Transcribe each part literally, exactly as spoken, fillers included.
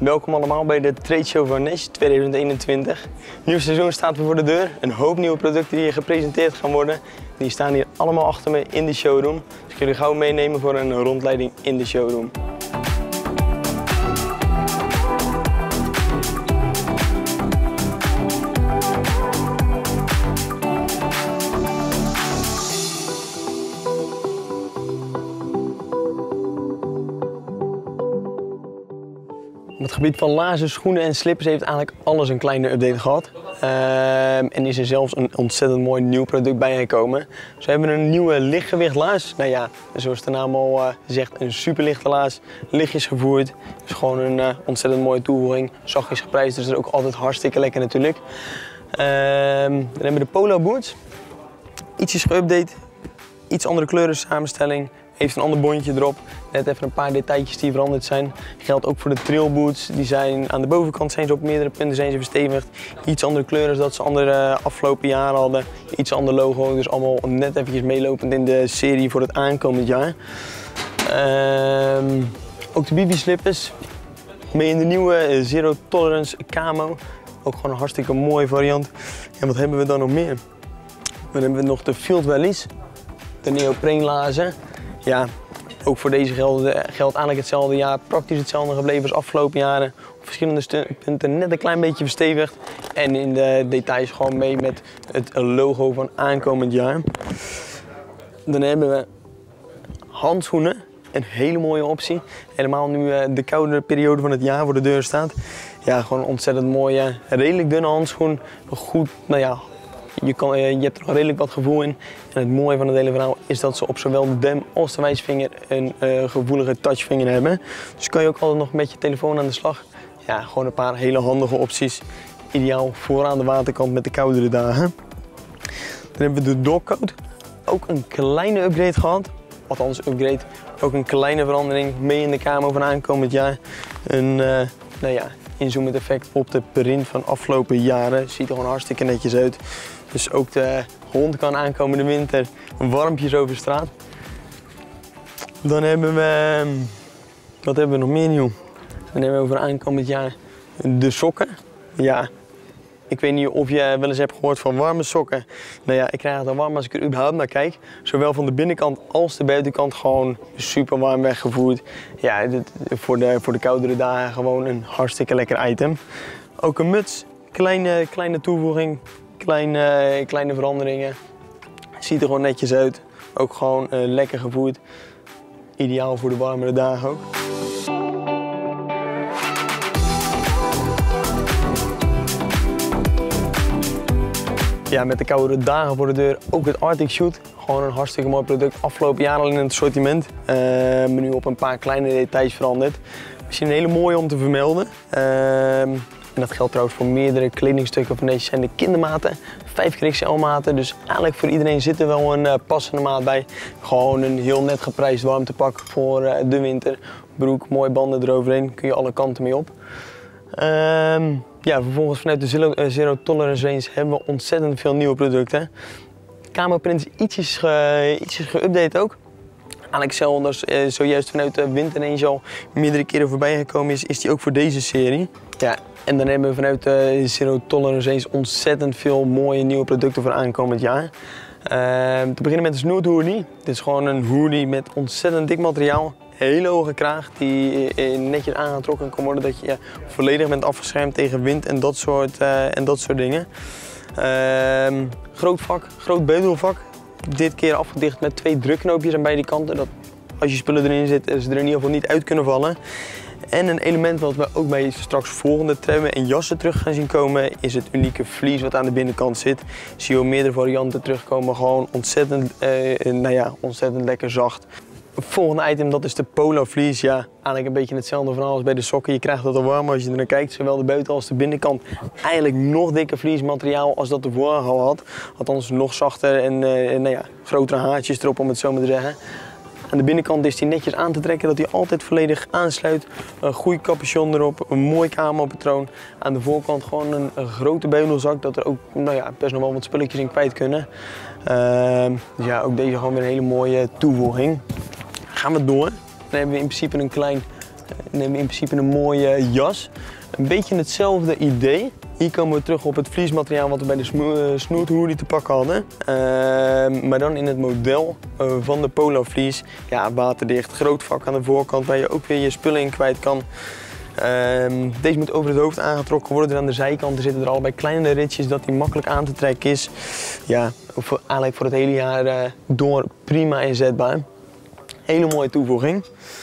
Welkom allemaal bij de Trade Show van Nesh tweeduizend eenentwintig. Nieuw seizoen staat weer voor de deur. Een hoop nieuwe producten die hier gepresenteerd gaan worden. Die staan hier allemaal achter me in de showroom. Dus ik wil jullie gauw meenemen voor een rondleiding in de showroom. Op het gebied van laarzen, schoenen en slippers heeft eigenlijk alles een kleine update gehad. Uh, en is er zelfs een ontzettend mooi nieuw product bij gekomen. Dus we hebben een nieuwe lichtgewicht laars. Nou ja, zoals de naam al uh, zegt, een superlichte laars. Lichtjes gevoerd. Dus gewoon een uh, ontzettend mooie toevoeging. Zachtjes geprijsd, dus dat is ook altijd hartstikke lekker natuurlijk. Uh, dan hebben we de Polo boots. Ietsjes geüpdate. Iets andere kleuren samenstelling. Heeft een ander bondje erop. Net even een paar detailtjes die veranderd zijn. Geldt ook voor de trail boots. Die zijn aan de bovenkant zijn ze op meerdere punten zijn ze verstevigd. Iets andere kleuren dan dat ze andere afgelopen jaren hadden. Iets ander logo. Dus allemaal net eventjes meelopend in de serie voor het aankomend jaar. Um, ook de B B slippers. Mee in de nieuwe Zero Tolerance Camo. Ook gewoon een hartstikke mooie variant. En wat hebben we dan nog meer? Dan hebben we nog de Field Wellies. De neopreen laarzen. Ja, ook voor deze geldt, geldt eigenlijk hetzelfde jaar, praktisch hetzelfde gebleven als afgelopen jaren. Op verschillende punten net een klein beetje verstevigd. En in de details gewoon mee met het logo van aankomend jaar. Dan hebben we handschoenen, een hele mooie optie. Helemaal nu de koude periode van het jaar voor de deur staat. Ja, gewoon een ontzettend mooie, redelijk dunne handschoen. Goed, nou ja. Je, kan, je hebt er nog redelijk wat gevoel in. En het mooie van het hele verhaal is dat ze op zowel de duim als de wijsvinger een uh, gevoelige touchvinger hebben. Dus kan je ook altijd nog met je telefoon aan de slag. Ja, gewoon een paar hele handige opties. Ideaal voor aan de waterkant met de koudere dagen. Dan hebben we de dogcoat. Ook een kleine upgrade gehad. Althans upgrade. Ook een kleine verandering mee in de camo van aankomend jaar. Een, uh, nou ja, inzoomend effect op de print van afgelopen jaren. Ziet er gewoon hartstikke netjes uit. Dus ook de hond kan aankomende winter warmpjes over straat. Dan hebben we, wat hebben we nog meer nieuw? Dan hebben we over aankomend jaar de sokken. Ja, ik weet niet of je wel eens hebt gehoord van warme sokken. Nou ja, ik krijg het al warm als ik er überhaupt naar kijk. Zowel van de binnenkant als de buitenkant gewoon super warm weggevoerd. Ja, dit, voor, de, voor de koudere dagen gewoon een hartstikke lekker item. Ook een muts, kleine, kleine toevoeging. Kleine, kleine veranderingen. Ziet er gewoon netjes uit. Ook gewoon uh, lekker gevoerd. Ideaal voor de warmere dagen ook. Ja, met de koude dagen voor de deur ook het Arctic Shoot. Gewoon een hartstikke mooi product. Afgelopen jaar al in het assortiment. Uh, maar nu op een paar kleine details veranderd. Misschien een hele mooie om te vermelden. Uh, En dat geldt trouwens voor meerdere kledingstukken. Van deze zijn de kindermaten, vijf X X L maten. Dus eigenlijk voor iedereen zit er wel een uh, passende maat bij. Gewoon een heel net geprijsd warmtepak voor uh, de winter. Broek, mooie banden eroverheen, kun je alle kanten mee op. Um, ja, vervolgens vanuit de Zero, uh, Zero Tolerance range hebben we ontzettend veel nieuwe producten. Camo print is ietsjes, ge, ietsjes geüpdate ook. Eigenlijk hetzelfde als uh, zojuist vanuit de winterrange al meerdere keren voorbij gekomen is, is die ook voor deze serie. Ja, en dan hebben we vanuit de Zero Tolerance range ontzettend veel mooie nieuwe producten voor aankomend jaar. Uh, te beginnen met de Snood hoodie. Dit is gewoon een hoodie met ontzettend dik materiaal. Hele hoge kraag die netjes aangetrokken kan worden, dat je ja, volledig bent afgeschermd tegen wind en dat soort, uh, en dat soort dingen. Uh, groot vak, groot beudelvak. Dit keer afgedicht met twee drukknoopjes aan beide kanten. Dat als je spullen erin zitten, ze er in ieder geval niet uit kunnen vallen. En een element wat we ook bij straks volgende truien en jassen terug gaan zien komen, is het unieke vlies wat aan de binnenkant zit. Zie je ook meerdere varianten terugkomen, gewoon ontzettend, uh, nou ja, ontzettend lekker zacht. Het volgende item, dat is de Polo Fleece. Ja, eigenlijk een beetje hetzelfde verhaal als bij de sokken. Je krijgt dat al warm als je er naar kijkt. Zowel de buiten- als de binnenkant. Eigenlijk nog dikker vliesmateriaal als dat de vorige al had. Althans nog zachter en, uh, en nou ja, grotere haartjes erop, om het zo maar te zeggen. Aan de binnenkant is die netjes aan te trekken, dat hij altijd volledig aansluit. Een goede capuchon erop, een mooi camo-patroon. Aan de voorkant gewoon een, een grote beudelzak, dat er ook nou ja, best nog wel wat spulletjes in kwijt kunnen. Uh, dus ja, ook deze gewoon weer een hele mooie toevoeging. Gaan we door. Dan hebben we in principe een klein Dan hebben we in principe een mooie jas. Een beetje hetzelfde idee. Hier komen we terug op het vliesmateriaal wat we bij de Snoot hoodie te pakken hadden. Uh, maar dan in het model uh, van de Polo Fleece. Ja, waterdicht, groot vak aan de voorkant waar je ook weer je spullen in kwijt kan. Uh, deze moet over het hoofd aangetrokken worden. Dus aan de zijkanten zitten er allebei kleine ritjes dat die makkelijk aan te trekken is. Ja, voor, eigenlijk voor het hele jaar uh, door prima inzetbaar. Hele mooie toevoeging.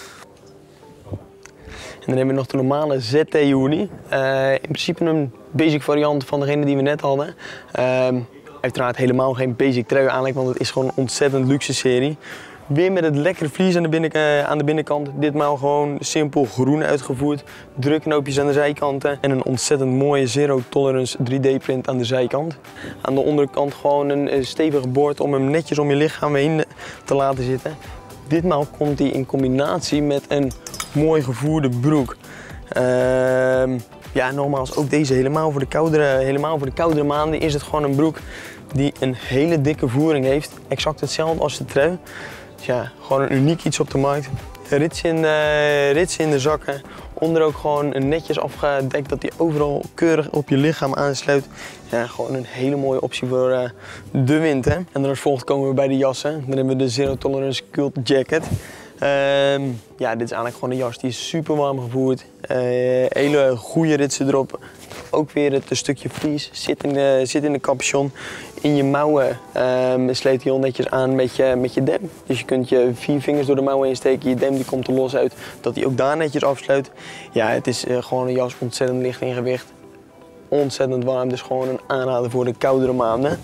En dan hebben we nog de normale Z T hoodie. Uh, in principe een basic variant van degene die we net hadden. Uh, uiteraard helemaal geen basic trui aanleg, want het is gewoon een ontzettend luxe serie. Weer met het lekkere vlies aan de, binnen, uh, aan de binnenkant. Ditmaal gewoon simpel groen uitgevoerd. Drukknoopjes aan de zijkanten. En een ontzettend mooie Zero Tolerance drie D print aan de zijkant. Aan de onderkant gewoon een uh, stevige boord om hem netjes om je lichaam heen te laten zitten. Ditmaal komt hij in combinatie met een mooi gevoerde broek. Uh, ja, nogmaals, ook deze helemaal voor, de koudere, helemaal voor de koudere maanden is het gewoon een broek die een hele dikke voering heeft. Exact hetzelfde als de trui. Dus ja, gewoon een uniek iets op de markt. Rits in de, rits in de zakken. Onder ook gewoon netjes afgedekt dat hij overal keurig op je lichaam aansluit. Ja, gewoon een hele mooie optie voor uh, de winter. En dan als volgt komen we bij de jassen. Dan hebben we de Zero Tolerance Cult Jacket. Um, ja, dit is eigenlijk gewoon een jas die is super warm gevoerd. Uh, hele goede ritsen erop. Ook weer het stukje vlies zit in de, zit in de capuchon. In je mouwen um, sleet hij heel netjes aan met je, met je dem. Dus je kunt je vier vingers door de mouwen insteken. Je dem die komt er los uit, dat hij ook daar netjes afsluit. Ja, het is uh, gewoon een jas ontzettend licht in gewicht. Ontzettend warm, dus gewoon een aanrader voor de koudere maanden.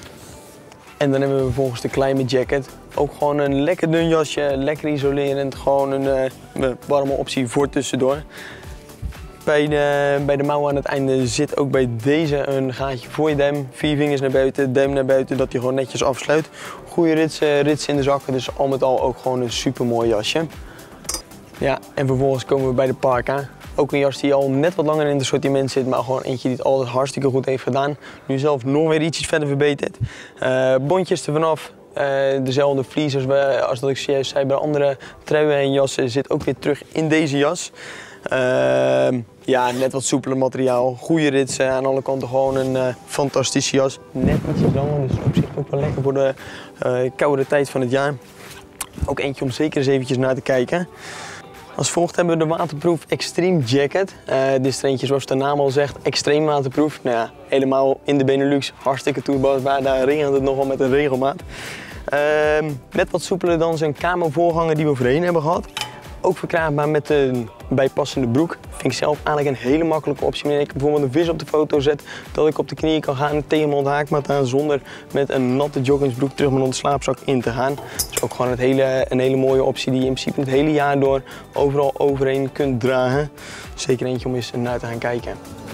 En dan hebben we vervolgens de kleine jacket. Ook gewoon een lekker dun jasje, lekker isolerend. Gewoon een uh, warme optie voor tussendoor. Bij de, bij de mouw aan het einde zit ook bij deze een gaatje voor je duim. Vier vingers naar buiten, duim naar buiten, dat hij gewoon netjes afsluit. Goede rits, uh, rits in de zakken, dus al met al ook gewoon een super mooi jasje. Ja, en vervolgens komen we bij de parka. Ook een jas die al net wat langer in het assortiment zit, maar gewoon eentje die het altijd hartstikke goed heeft gedaan. Nu zelf nog weer ietsjes verder verbeterd. Uh, bondjes er vanaf. Uh, dezelfde vlies als, we, als dat ik zojuist zei bij andere truien en jassen zit ook weer terug in deze jas. Uh, ja, net wat soepeler materiaal, goede ritsen, aan alle kanten gewoon een uh, fantastische jas. Net ietsjes langer, dus op zich ook wel lekker voor de uh, koude tijd van het jaar. Ook eentje om zeker eens eventjes naar te kijken. Als volgt hebben we de waterproof Extreme Jacket. Uh, dit is er eentje zoals de naam al zegt, extreem waterproof. Nou ja, helemaal in de Benelux, hartstikke toepasbaar, daar regent het nogal met een regelmaat. Uh, net wat soepeler dan zijn camo voorganger die we voorheen hebben gehad. Ook verkrijgbaar met een bijpassende broek. Vind ik zelf eigenlijk een hele makkelijke optie. Wanneer ik bijvoorbeeld een vis op de foto zet, dat ik op de knieën kan gaan tegen mijn onthaakmaat aan zonder met een natte joggingsbroek terug met een slaapzak in te gaan. Dus ook gewoon het hele, een hele mooie optie die je in principe het hele jaar door overal overheen kunt dragen. Zeker eentje om eens naar te gaan kijken.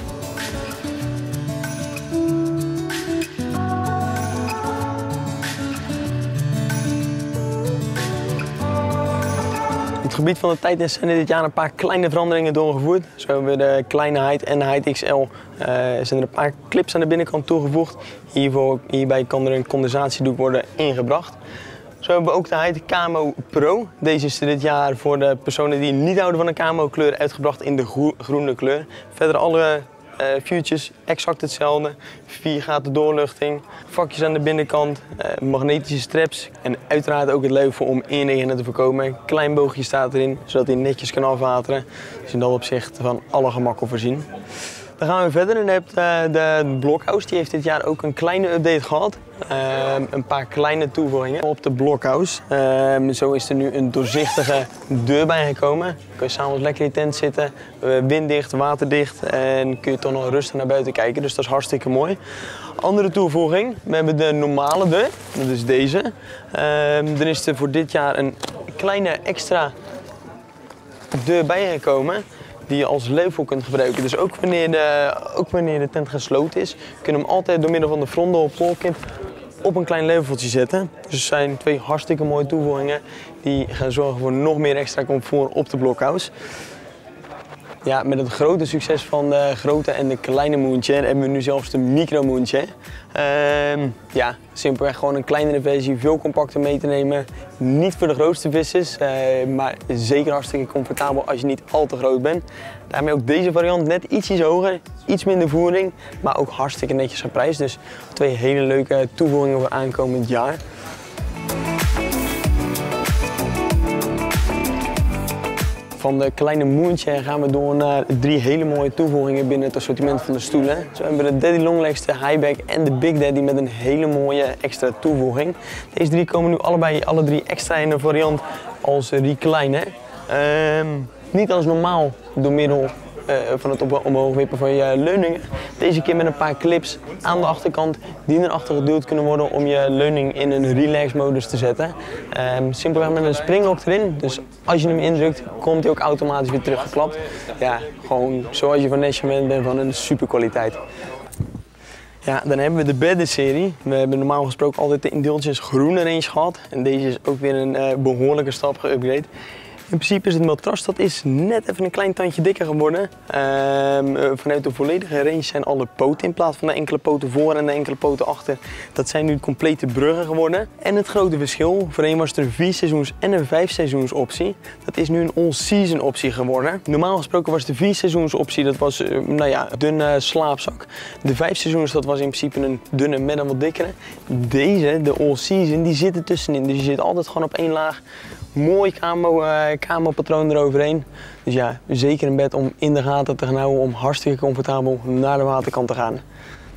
Op het gebied van de tijdens zijn er dit jaar een paar kleine veranderingen doorgevoerd. Zo hebben we de kleine height en de height X L. Uh, zijn er een paar clips aan de binnenkant toegevoegd. Hiervoor, hierbij kan er een condensatiedoek worden ingebracht. Zo hebben we ook de height Camo Pro. Deze is er dit jaar voor de personen die niet houden van een camo kleur uitgebracht in de gro groene kleur. Verder alle uh, viewtjes exact hetzelfde. Vier gaten doorluchting, vakjes aan de binnenkant, uh, magnetische straps en uiteraard ook het leuvel om inleggen te voorkomen. Een klein boogje staat erin, zodat hij netjes kan afwateren. Dus in dat opzicht van alle gemakken voorzien. Dan gaan we verder en hebt uh, de Blockhouse, die heeft dit jaar ook een kleine update gehad. Uh, een paar kleine toevoegingen op de Blockhouse. Uh, zo is er nu een doorzichtige deur bijgekomen. Kun je s'avonds lekker in de tent zitten, uh, winddicht, waterdicht en kun je toch nog rustig naar buiten kijken. Dus dat is hartstikke mooi. Andere toevoeging, we hebben de normale deur, dat is deze. Uh, er is er voor dit jaar een kleine extra deur bijgekomen die je als leuvel kunt gebruiken. Dus ook wanneer de, ook wanneer de tent gesloten is, kun je hem altijd door middel van de frondel polkip op een klein leuveltje zetten. Dus het zijn twee hartstikke mooie toevoegingen die gaan zorgen voor nog meer extra comfort op de Blockhouse. Ja, met het grote succes van de grote en de kleine Moonchain hebben we nu zelfs de micro Moonchain. Uh, ja, simpelweg gewoon een kleinere versie, veel compacter mee te nemen. Niet voor de grootste vissers, uh, maar zeker hartstikke comfortabel als je niet al te groot bent. Daarmee ook deze variant net ietsjes hoger, iets minder voering, maar ook hartstikke netjes geprijsd. Dus twee hele leuke toevoegingen voor aankomend jaar. Van de kleine Moonchain gaan we door naar drie hele mooie toevoegingen binnen het assortiment van de stoelen. Zo hebben we de Daddy Longlegs, de Highback en de Big Daddy met een hele mooie extra toevoeging. Deze drie komen nu allebei, alle drie extra in een variant als recliner. Um, niet als normaal door middel Uh, van het op omhoog wippen van je leuningen. Deze keer met een paar clips aan de achterkant die erachter geduwd kunnen worden om je leuning in een relax modus te zetten. Um, simpelweg met een springlok erin, dus als je hem indrukt komt hij ook automatisch weer teruggeklapt. Ja, gewoon zoals je van Nashman bent, van een super kwaliteit. Ja, dan hebben we de beddenserie. We hebben normaal gesproken altijd de Indulgence groene range gehad en deze is ook weer een uh, behoorlijke stap geüpgrade. In principe is het matras dat is net even een klein tandje dikker geworden. Um, vanuit de volledige range zijn alle poten in plaats van de enkele poten voor en de enkele poten achter. Dat zijn nu complete bruggen geworden. En het grote verschil, voorheen was er een vier seizoens en een vijf seizoens optie. Dat is nu een all-season optie geworden. Normaal gesproken was de vier seizoens optie, dat was uh, nou ja, een dunne slaapzak. De vijf seizoens dat was in principe een dunne met een wat dikkere. Deze, de all-season, die zit er tussenin. Dus je zit altijd gewoon op één laag. Mooi camo, uh, camo patroon eroverheen. Dus ja, zeker een bed om in de gaten te gaan houden om hartstikke comfortabel naar de waterkant te gaan.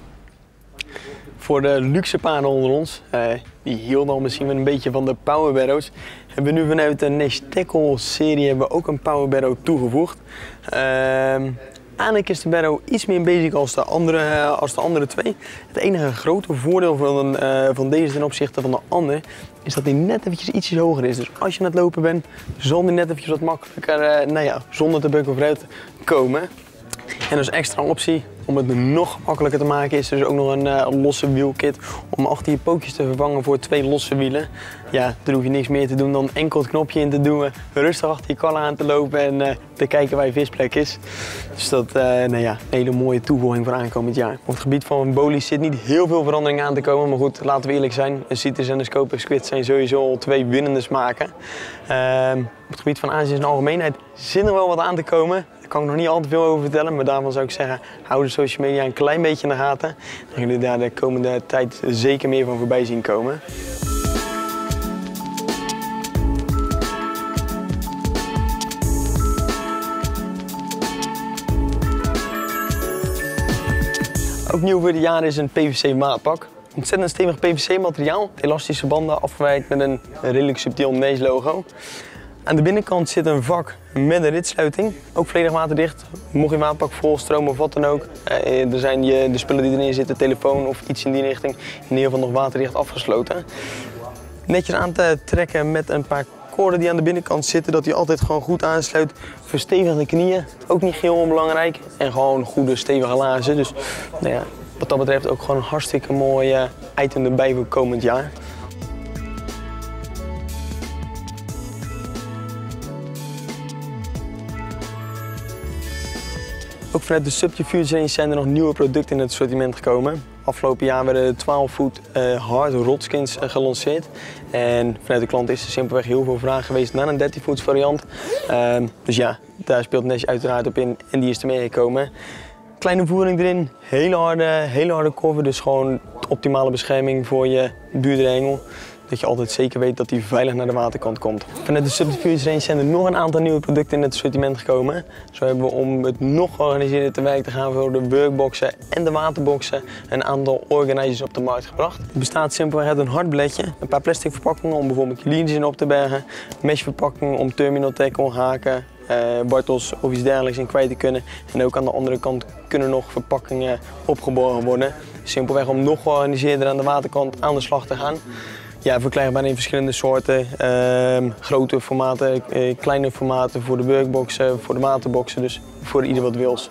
Voor de luxe paarden onder ons, uh, die hielden al misschien wel een beetje van de Power Barrows, hebben we nu vanuit de Nash Tackle serie hebben we ook een Power Barrow toegevoegd. Uh, Eigenlijk is de Barrow iets meer basic als de andere, als de andere twee. Het enige grote voordeel van, uh, van deze ten opzichte van de andere is dat hij net eventjes ietsjes hoger is. Dus als je aan het lopen bent, zal hij net eventjes wat makkelijker, uh, nou ja, zonder te bukken vooruit komen. En als extra optie, om het nog gemakkelijker te maken, is er dus ook nog een uh, losse wielkit om achter je pootjes te vervangen voor twee losse wielen. Ja, daar hoef je niks meer te doen dan enkel het knopje in te doen, rustig achter je kallen aan te lopen en uh, te kijken waar je visplek is. Dus dat uh, nou ja, een hele mooie toevoeging voor aankomend jaar. Op het gebied van Boli's zit niet heel veel verandering aan te komen, maar goed, laten we eerlijk zijn. Een Citrus en een Scopex Squid zijn sowieso al twee winnende smaken. Uh, op het gebied van Azië in de algemeenheid zit er wel wat aan te komen. Daar kan ik nog niet al te veel over vertellen, maar daarvan zou ik zeggen, hou de social media een klein beetje in de gaten. En jullie daar de komende tijd zeker meer van voorbij zien komen. Ook nieuw voor dit jaar is een P V C maatpak. Ontzettend stevig P V C materiaal, elastische banden afgewerkt met een redelijk subtiel Nash logo. Aan de binnenkant zit een vak met een ritsluiting, ook volledig waterdicht. Mocht je maatpak vol stromen of wat dan ook, eh, er zijn je, de spullen die erin zitten, telefoon of iets in die richting, in ieder geval nog waterdicht afgesloten. Netjes aan te trekken met een paar koorden die aan de binnenkant zitten, dat die altijd gewoon goed aansluit. Verstevigde knieën, ook niet heel onbelangrijk. En gewoon goede stevige laarzen. Dus nou ja, wat dat betreft ook gewoon een hartstikke mooi uh, item erbij voor komend jaar. Ook vanuit de Subterfuge range zijn er nog nieuwe producten in het assortiment gekomen. Afgelopen jaar werden de twaalf voet uh, hard rodskins uh, gelanceerd. En vanuit de klant is er simpelweg heel veel vraag geweest naar een dertien voets variant. Uh, dus ja, daar speelt Nash uiteraard op in en die is ermee gekomen. Kleine voering erin, hele harde, hele harde cover, dus gewoon optimale bescherming voor je buurtregel. Dat je altijd zeker weet dat die veilig naar de waterkant komt. Vanuit de Subterfuge range zijn er nog een aantal nieuwe producten in het assortiment gekomen. Zo hebben we om het nog georganiseerder te werk te gaan voor de workboxen en de waterboxen een aantal organizers op de markt gebracht. Het bestaat simpelweg uit een hard bledje, een paar plastic verpakkingen om bijvoorbeeld je leaders in op te bergen, mesh verpakkingen om terminal tackle, haken, Uh, bartels of iets dergelijks in kwijt te kunnen. En ook aan de andere kant kunnen nog verpakkingen opgeborgen worden. Simpelweg om nog georganiseerder aan de waterkant aan de slag te gaan. Ja, verkrijgbaar in verschillende soorten. Uh, grote formaten, uh, kleine formaten voor de workboxen, voor de waterboxen. Dus voor ieder wat wils.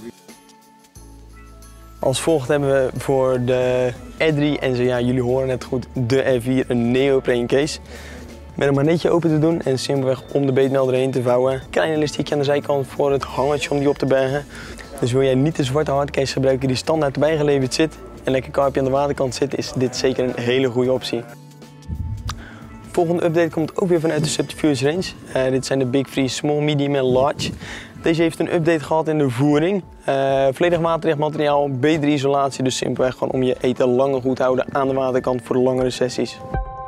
Als volgt hebben we voor de R drie en zo, ja, jullie horen het goed, de R vier een neoprene case. met een manetje open te doen en simpelweg om de beetmelder heen te vouwen. Klein elastiekje aan de zijkant voor het hangertje om die op te bergen. Dus wil jij niet de zwarte hardcase gebruiken die standaard erbij geleverd zit en lekker karpje aan de waterkant zit, is dit zeker een hele goede optie. De volgende update komt ook weer vanuit de Subterfuge range. Uh, dit zijn de Big Freeze Small, Medium en Large. Deze heeft een update gehad in de voering. Uh, volledig waterdicht materiaal, B drie isolatie, dus simpelweg gewoon om je eten langer goed te houden aan de waterkant voor de langere sessies.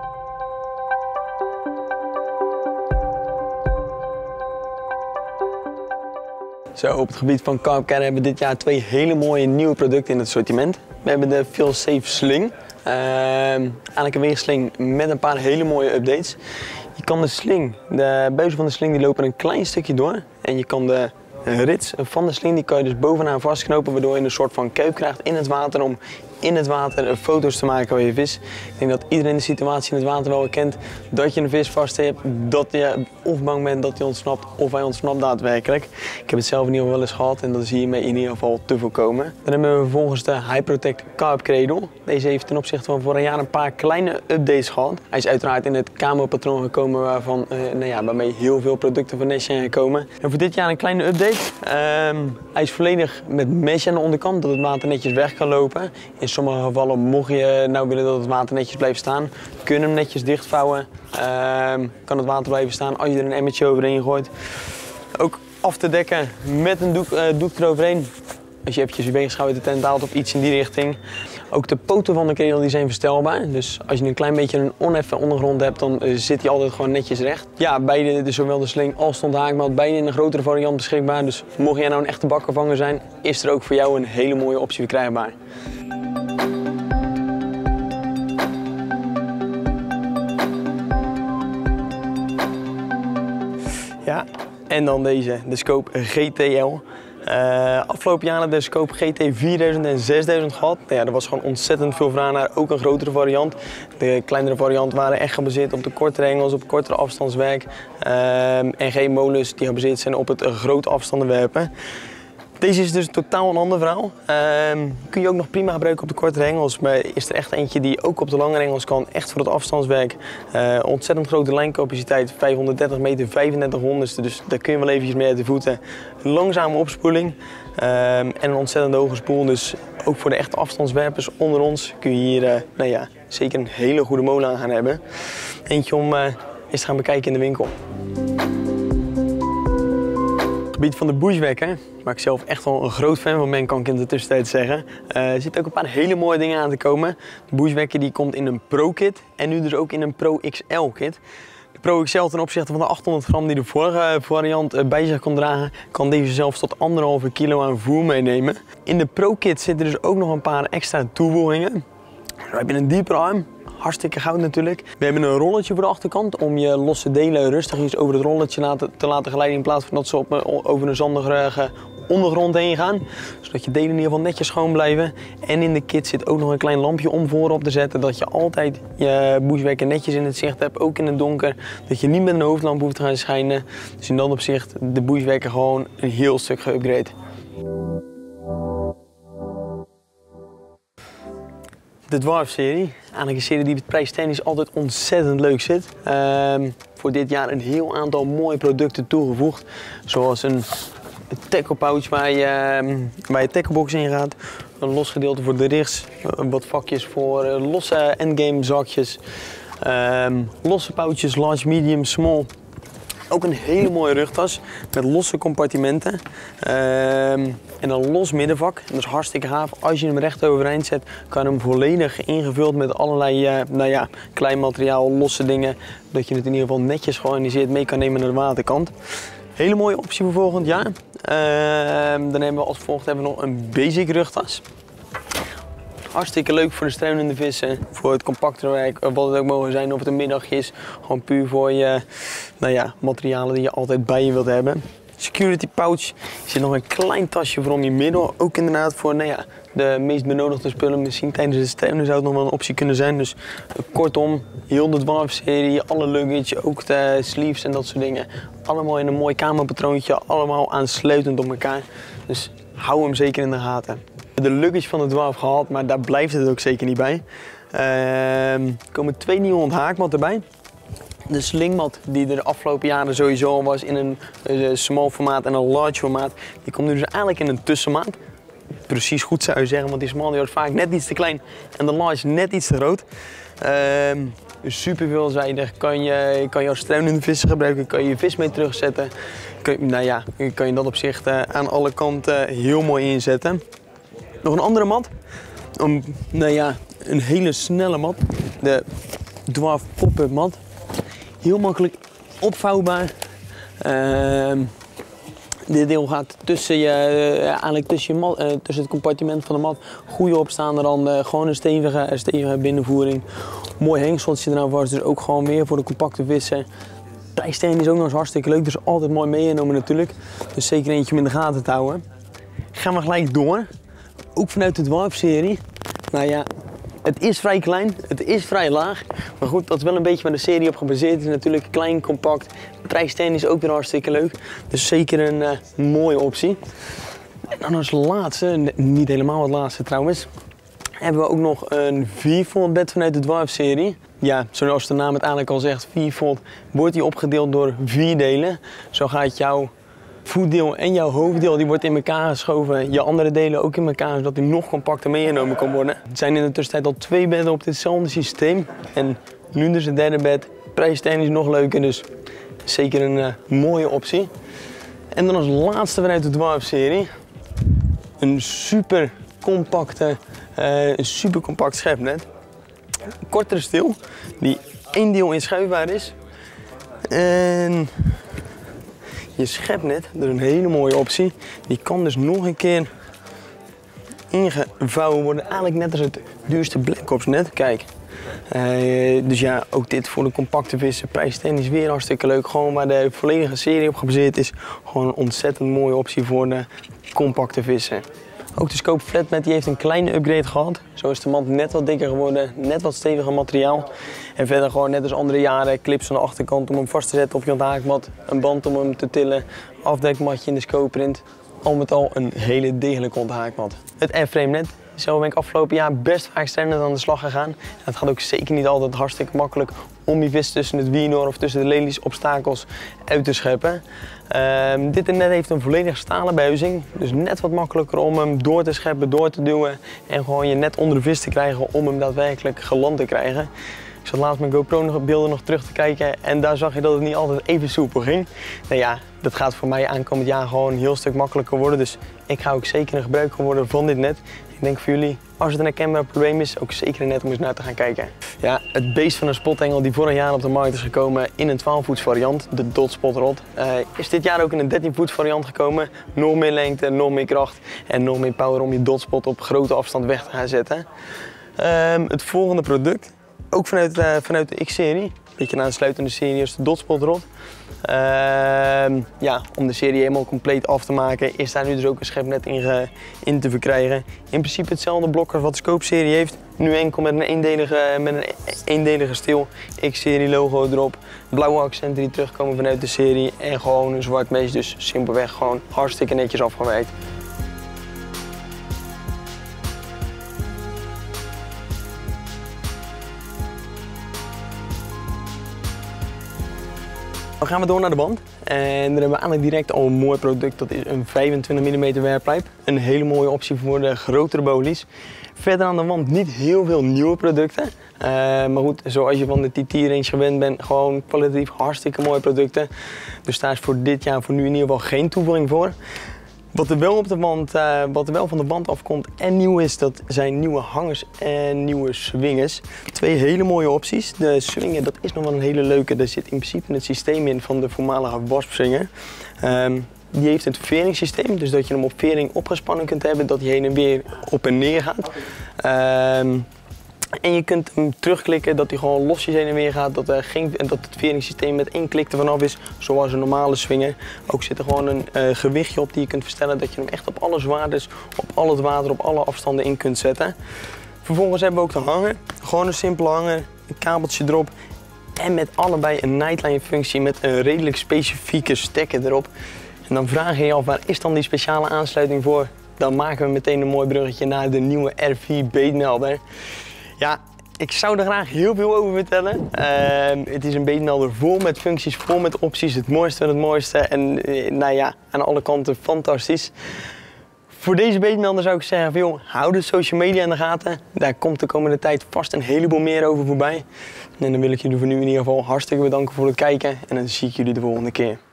Zo, op het gebied van carpcare hebben we dit jaar twee hele mooie nieuwe producten in het assortiment. We hebben de Feel Safe Sling. Uh, eigenlijk een weegsling met een paar hele mooie updates. Je kan de sling, de buizen van de sling die lopen een klein stukje door. En je kan de rits van de sling die kan je dus bovenaan vastknopen, waardoor je een soort van kuip krijgt in het water om in het water foto's te maken van je vis. Ik denk dat iedereen de situatie in het water wel kent dat je een vis vast hebt, dat je of bang bent dat hij ontsnapt of hij ontsnapt daadwerkelijk. Ik heb het zelf in ieder geval wel eens gehad en dat is hiermee in ieder geval te voorkomen. Dan hebben we vervolgens de Hyprotect Carp Cradle. Deze heeft ten opzichte van vorig jaar een paar kleine updates gehad. Hij is uiteraard in het camo-patroon gekomen waarvan, uh, nou ja, waarmee heel veel producten van Nesh zijn gekomen. En voor dit jaar een kleine update. Um, hij is volledig met mesh aan de onderkant, dat het water netjes weg kan lopen. In sommige gevallen, mocht je nou willen dat het water netjes blijft staan, kun je hem netjes dichtvouwen. Um, kan het water blijven staan als je er een emmertje overheen gooit. Ook af te dekken met een doek, uh, doek eroverheen. Als je eventjes je weegschaal uit de tent haalt of iets in die richting. Ook de poten van de cradle die zijn verstelbaar. Dus als je een klein beetje een oneffen ondergrond hebt, dan uh, zit die altijd gewoon netjes recht. Ja, beide, dus zowel de sling als de haakmat, beide in een grotere variant beschikbaar. Dus mocht jij nou een echte bakkervanger zijn, is er ook voor jou een hele mooie optie verkrijgbaar. Ja, en dan deze, de Scope G T L. Uh, afgelopen jaren de Scope G T vierduizend en zesduizend gehad. Ja, er was gewoon ontzettend veel vraag naar, ook een grotere variant. De kleinere varianten waren echt gebaseerd op de kortere hengels, op kortere afstandswerk. Uh, en geen molens die gebaseerd zijn op het uh, grote afstanden werpen. Deze is dus totaal een ander verhaal. Uh, kun je ook nog prima gebruiken op de kortere hengels, maar is er echt eentje die ook op de langere hengels kan, echt voor het afstandswerk. Uh, ontzettend grote lijncapaciteit, vijfhonderddertig meter, vijfendertig honderdste, dus daar kun je wel eventjes mee uit de voeten. Langzame opspoeling uh, en een ontzettend hoge spoel, dus ook voor de echte afstandswerpers onder ons kun je hier uh, nou ja, zeker een hele goede molen aan gaan hebben. Eentje om uh, eens te gaan bekijken in de winkel. Op het gebied van de bushwhacker, waar ik zelf echt wel een groot fan van ben, kan ik in de tussentijd zeggen. Uh, er zitten ook een paar hele mooie dingen aan te komen. De bushwhacker die komt in een Pro kit en nu dus ook in een Pro X L kit. De Pro X L ten opzichte van de achthonderd gram die de vorige variant bij zich kon dragen, kan deze zelfs tot anderhalve kilo aan voer meenemen. In de Pro kit zitten dus ook nog een paar extra toevoegingen. We hebben een diepere arm. Hartstikke goud natuurlijk. We hebben een rolletje voor de achterkant om je losse delen rustig over het rolletje laten, te laten glijden in plaats van dat ze op, over een zandige ondergrond heen gaan. Zodat je delen in ieder geval netjes schoon blijven. En in de kit zit ook nog een klein lampje om voorop te zetten. Dat je altijd je bushwhacker netjes in het zicht hebt, ook in het donker. Dat je niet met een hoofdlamp hoeft te gaan schijnen. Dus in dat opzicht de bushwhacker gewoon een heel stuk geüpgrade. De Dwarf-serie, eigenlijk een serie die het prijstechnisch altijd ontzettend leuk zit. Uh, voor dit jaar een heel aantal mooie producten toegevoegd. Zoals een tackle pouch waar je, uh, waar je tacklebox in gaat. Een los gedeelte voor de rigs, wat vakjes voor uh, losse endgame zakjes. Uh, losse pouches, large, medium, small. Ook een hele mooie rugtas met losse compartimenten uh, en een los middenvak. Dat is hartstikke gaaf. Als je hem recht overeind zet, kan je hem volledig ingevuld met allerlei uh, nou ja, klein materiaal, losse dingen. Dat je het in ieder geval netjes georganiseerd mee kan nemen naar de waterkant. Hele mooie optie voor volgend jaar. Uh, dan hebben we als volgt hebben we nog een basic rugtas. Hartstikke leuk voor de struinende vissen, voor het compactere werk, wat het ook mogen zijn, of het een middagje is. Gewoon puur voor je nou ja, materialen die je altijd bij je wilt hebben. Security pouch, er zit nog een klein tasje voor om je middel. Ook inderdaad voor nou ja, de meest benodigde spullen. Misschien tijdens de struinen zou het nog wel een optie kunnen zijn. Dus kortom, heel de Dwarf-serie, alle luggage, ook de sleeves en dat soort dingen. Allemaal in een mooi kamerpatroontje, allemaal aansluitend op elkaar. Dus hou hem zeker in de gaten. De luggage van de Dwarf gehad, maar daar blijft het ook zeker niet bij. Uh, er komen twee nieuwe onthaakmatten erbij. De slingmat die er de afgelopen jaren sowieso al was in een uh, small formaat en een large formaat, die komt nu dus eigenlijk in een tussenmaat. Precies goed zou je zeggen, want die small die wordt vaak net iets te klein en de large net iets te groot. Uh, super veelzijdig, kan je, kan je als struinende vissen gebruiken, kan je je vis mee terugzetten. Kun je, nou ja, kan je dat op zich uh, aan alle kanten heel mooi inzetten. Nog een andere mat, um, nou ja, een hele snelle mat, de Dwarf Pop-up mat. Heel makkelijk opvouwbaar. Uh, dit deel gaat tussen, je, uh, eigenlijk tussen, je mat, uh, tussen het compartiment van de mat. Goede opstaande randen, gewoon een stevige, stevige binnenvoering. Mooi hengseltje eraan vast, dus ook gewoon weer voor de compacte vissen. Prijstechnisch is ook nog eens hartstikke leuk, dus altijd mooi meegenomen natuurlijk. Dus zeker eentje om in de gaten te houden. Gaan we gelijk door. Ook vanuit de Dwarf-serie. Nou ja, het is vrij klein, het is vrij laag. Maar goed, dat is wel een beetje waar de serie op gebaseerd is. Het is natuurlijk klein, compact. Prijstechnisch ook weer hartstikke leuk. Dus zeker een uh, mooie optie. En dan als laatste, niet helemaal het laatste trouwens, hebben we ook nog een vier volt bed vanuit de Dwarf-serie. Ja, zoals de naam het eigenlijk al zegt, vier volt, wordt die opgedeeld door vier delen. Zo gaat jouw voetdeel en jouw hoofddeel die wordt in elkaar geschoven. Je andere delen ook in elkaar, zodat die nog compacter meegenomen kan worden. Er zijn in de tussentijd al twee bedden op ditzelfde systeem. En nu dus het derde bed. Prijstechnisch nog leuker, dus zeker een uh, mooie optie. En dan als laatste vanuit de Dwarf-serie een super compacte, uh, een super compact schepnet. Kortere steel, die één deel inschuifbaar is. En je schepnet, dat is een hele mooie optie. Die kan dus nog een keer ingevouwen worden. Eigenlijk net als het duurste Black Ops net. Kijk. Uh, dus ja, ook dit voor de compacte vissen. Prijstechnisch weer hartstikke leuk. Gewoon waar de volledige serie op gebaseerd is. Gewoon een ontzettend mooie optie voor de compacte vissen. Ook de Scope Flatmat die heeft een kleine upgrade gehad. Zo is de mand net wat dikker geworden, net wat steviger materiaal. En verder gewoon net als andere jaren clips aan de achterkant om hem vast te zetten op je onthaakmat. Een band om hem te tillen, afdekmatje in de Scope print. Al met al een hele degelijke onthaakmat. Het airframe net. Zo ben ik afgelopen jaar best vaak standaard aan de slag gegaan. Het gaat ook zeker niet altijd hartstikke makkelijk om die vis tussen het wier of tussen de lelies obstakels uit te scheppen. Um, dit net heeft een volledig stalen buizing, dus net wat makkelijker om hem door te scheppen, door te duwen en gewoon je net onder de vis te krijgen om hem daadwerkelijk geland te krijgen. Ik zat laatst mijn GoPro beelden nog terug te kijken en daar zag je dat het niet altijd even soepel ging. Nou ja, dat gaat voor mij aankomend jaar gewoon een heel stuk makkelijker worden, dus ik ga ook zeker een gebruiker worden van dit net. Ik denk voor jullie, als het een herkenbaar probleem is, ook zeker net om eens naar te gaan kijken. Ja, het beest van een spotengel die vorig jaar op de markt is gekomen in een twaalf voets variant, de Dot Spot Rod, uh, is dit jaar ook in een dertien voets variant gekomen. Nog meer lengte, nog meer kracht en nog meer power om je dotspot op grote afstand weg te gaan zetten. Um, het volgende product, ook vanuit, uh, vanuit de X-serie, een beetje een aansluitende serie is de Dot Spot Rod. Uh, ja, om de serie helemaal compleet af te maken is daar nu dus ook een schepnet in, ge, in te verkrijgen. In principe hetzelfde blok als wat de Scope serie heeft. Nu enkel met een eendelige, met een eendelige steel, X-serie logo erop. Blauwe accenten die terugkomen vanuit de serie en gewoon een zwart mesh, dus simpelweg gewoon hartstikke netjes afgewerkt. Dan gaan we door naar de band en dan hebben we eigenlijk direct al een mooi product. Dat is een vijfentwintig millimeter werppijp. Een hele mooie optie voor de grotere bolies. Verder aan de wand niet heel veel nieuwe producten. Uh, maar goed, zoals je van de T T-range gewend bent, gewoon kwalitatief hartstikke mooie producten. Dus daar is voor dit jaar voor nu in ieder geval geen toevoeging voor. Wat er wel op de band, uh, wat er wel van de band afkomt en nieuw is, dat zijn nieuwe hangers en nieuwe swingers. Twee hele mooie opties. De swinger, dat is nog wel een hele leuke. Daar zit in principe het systeem in van de voormalige Wasp swinger. Um, die heeft het veringsysteem, dus dat je hem op vering opgespannen kunt hebben, dat hij heen en weer op en neer gaat. Um, En je kunt hem terugklikken dat hij gewoon losjes heen en weer gaat, dat, er geen, dat het veringsysteem met één klik ervan af is, zoals een normale swinger. Ook zit er gewoon een uh, gewichtje op die je kunt verstellen, dat je hem echt op alle zwaartes, op al het water, op alle afstanden in kunt zetten. Vervolgens hebben we ook de hanger, gewoon een simpele hanger, een kabeltje erop en met allebei een nightline functie met een redelijk specifieke stekker erop. En dan vraag je je af, waar is dan die speciale aansluiting voor? Dan maken we meteen een mooi bruggetje naar de nieuwe R vier beetmelder. Ja, ik zou er graag heel veel over vertellen. Uh, het is een beetmelder vol met functies, vol met opties. Het mooiste van het mooiste. En uh, nou ja, aan alle kanten fantastisch. Voor deze beetmelder zou ik zeggen, van, joh, hou de social media in de gaten. Daar komt de komende tijd vast een heleboel meer over voorbij. En dan wil ik jullie voor nu in ieder geval hartstikke bedanken voor het kijken. En dan zie ik jullie de volgende keer.